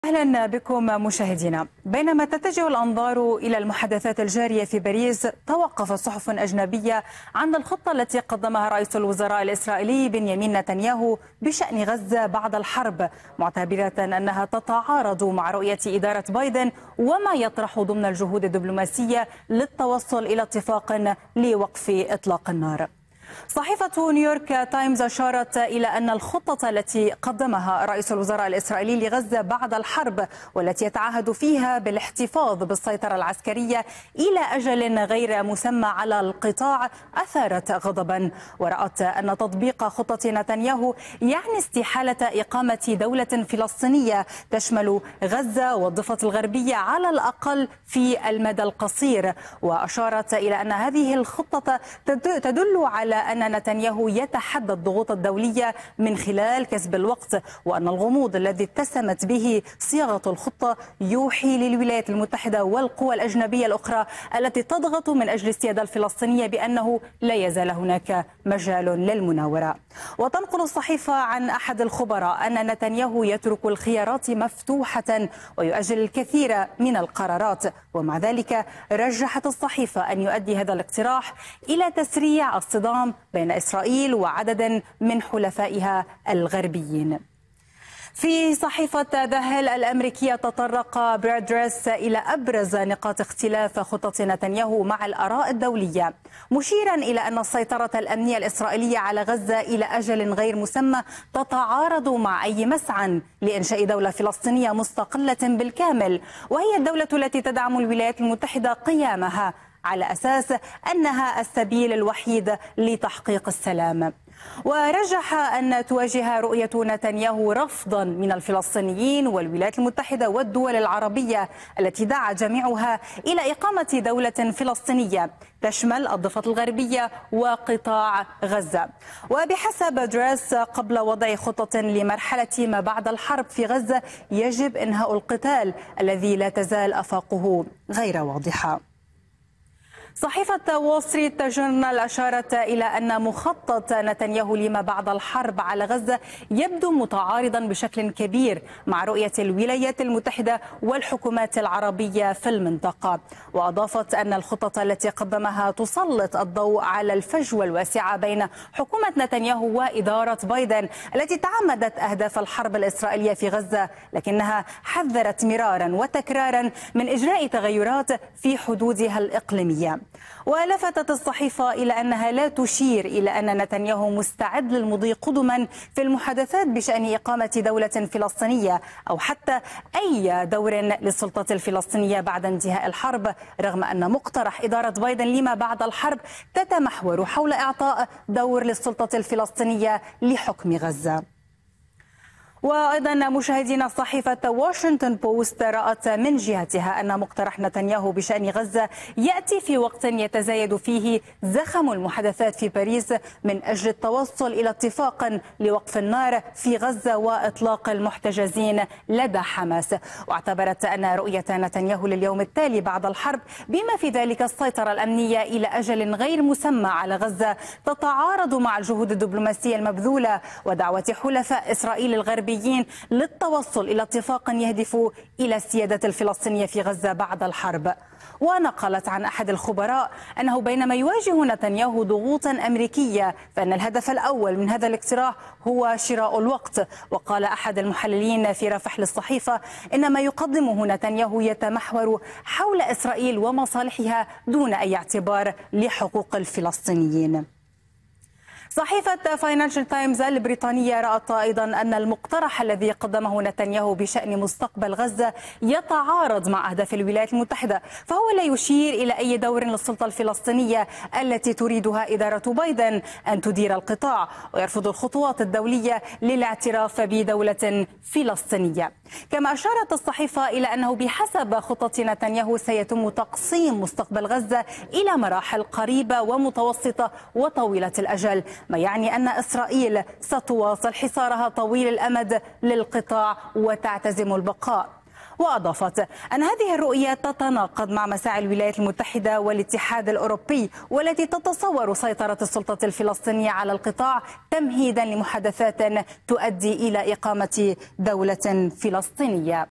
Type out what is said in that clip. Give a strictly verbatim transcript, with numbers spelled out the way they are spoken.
أهلا بكم مشاهدينا. بينما تتجه الأنظار إلى المحادثات الجارية في باريس، توقفت صحف أجنبية عن الخطة التي قدمها رئيس الوزراء الإسرائيلي بنيامين نتنياهو بشأن غزة بعد الحرب، معتبرة أنها تتعارض مع رؤية إدارة بايدن وما يطرح ضمن الجهود الدبلوماسية للتوصل إلى اتفاق لوقف إطلاق النار. صحيفة نيويورك تايمز أشارت إلى أن الخطة التي قدمها رئيس الوزراء الإسرائيلي لغزة بعد الحرب، والتي يتعهد فيها بالاحتفاظ بالسيطرة العسكرية إلى أجل غير مسمى على القطاع، أثارت غضبا، ورأت أن تطبيق خطة نتنياهو يعني استحالة إقامة دولة فلسطينية تشمل غزة والضفة الغربية على الأقل في المدى القصير. وأشارت إلى أن هذه الخطة تدل على أن نتنياهو يتحدى الضغوط الدولية من خلال كسب الوقت، وأن الغموض الذي اتسمت به صياغة الخطة يوحي للولايات المتحدة والقوى الأجنبية الأخرى التي تضغط من أجل السيادة الفلسطينية بأنه لا يزال هناك مجال للمناورة. وتنقل الصحيفة عن أحد الخبراء أن نتنياهو يترك الخيارات مفتوحة ويؤجل الكثير من القرارات، ومع ذلك رجحت الصحيفة أن يؤدي هذا الاقتراح إلى تسريع الصدام بين إسرائيل وعدد من حلفائها الغربيين. في صحيفة ذا هيل الأمريكية تطرق برادرس إلى أبرز نقاط اختلاف خطط نتنياهو مع الآراء الدولية، مشيرا إلى أن السيطرة الأمنية الإسرائيلية على غزة إلى أجل غير مسمى تتعارض مع أي مسعى لإنشاء دولة فلسطينية مستقلة بالكامل، وهي الدولة التي تدعم الولايات المتحدة قيامها على أساس أنها السبيل الوحيد لتحقيق السلام. ورجح أن تواجه رؤية نتنياهو رفضا من الفلسطينيين والولايات المتحدة والدول العربية التي دعا جميعها إلى إقامة دولة فلسطينية تشمل الضفة الغربية وقطاع غزة. وبحسب دريس، قبل وضع خطط لمرحلة ما بعد الحرب في غزة يجب إنهاء القتال الذي لا تزال آفاقه غير واضحة. صحيفة وول ستريت جورنال أشارت إلى أن مخطط نتنياهو لما بعد الحرب على غزة يبدو متعارضا بشكل كبير مع رؤية الولايات المتحدة والحكومات العربية في المنطقة. وأضافت أن الخطط التي قدمها تسلط الضوء على الفجوة الواسعة بين حكومة نتنياهو وإدارة بايدن التي تعمدت أهداف الحرب الإسرائيلية في غزة، لكنها حذرت مرارا وتكرارا من إجراء تغيرات في حدودها الإقليمية. ولفتت الصحيفة إلى أنها لا تشير إلى أن نتنياهو مستعد للمضي قدما في المحادثات بشأن إقامة دولة فلسطينية أو حتى أي دور للسلطة الفلسطينية بعد انتهاء الحرب، رغم أن مقترح إدارة بايدن لما بعد الحرب تتمحور حول إعطاء دور للسلطة الفلسطينية لحكم غزة. وأيضا مشاهدينا، صحيفة واشنطن بوست رأت من جهتها أن مقترح نتنياهو بشأن غزة يأتي في وقت يتزايد فيه زخم المحادثات في باريس من أجل التوصل إلى اتفاق لوقف النار في غزة وإطلاق المحتجزين لدى حماس. واعتبرت أن رؤية نتنياهو لليوم التالي بعد الحرب بما في ذلك السيطرة الأمنية إلى أجل غير مسمى على غزة تتعارض مع الجهود الدبلوماسية المبذولة ودعوة حلفاء إسرائيل الغربيين للتوصل إلى اتفاق يهدف إلى السيادة الفلسطينية في غزة بعد الحرب. ونقلت عن أحد الخبراء أنه بينما يواجه نتنياهو ضغوطا أمريكية فإن الهدف الأول من هذا الاقتراح هو شراء الوقت. وقال أحد المحللين في رفح للصحيفة إن ما يقدمه نتنياهو يتمحور حول إسرائيل ومصالحها دون أي اعتبار لحقوق الفلسطينيين. صحيفة فاينانشال تايمز البريطانية رأت أيضا أن المقترح الذي قدمه نتنياهو بشأن مستقبل غزة يتعارض مع أهداف الولايات المتحدة، فهو لا يشير إلى أي دور للسلطة الفلسطينية التي تريدها إدارة بايدن أن تدير القطاع، ويرفض الخطوات الدولية للاعتراف بدولة فلسطينية. كما أشارت الصحيفة إلى أنه بحسب خطة نتنياهو سيتم تقسيم مستقبل غزة إلى مراحل قريبة ومتوسطة وطويلة الأجل، ما يعني أن إسرائيل ستواصل حصارها طويل الأمد للقطاع وتعتزم البقاء. وأضافت أن هذه الرؤية تتناقض مع مساعي الولايات المتحدة والاتحاد الأوروبي، والتي تتصور سيطرة السلطة الفلسطينية على القطاع تمهيدا لمحادثات تؤدي إلى إقامة دولة فلسطينية.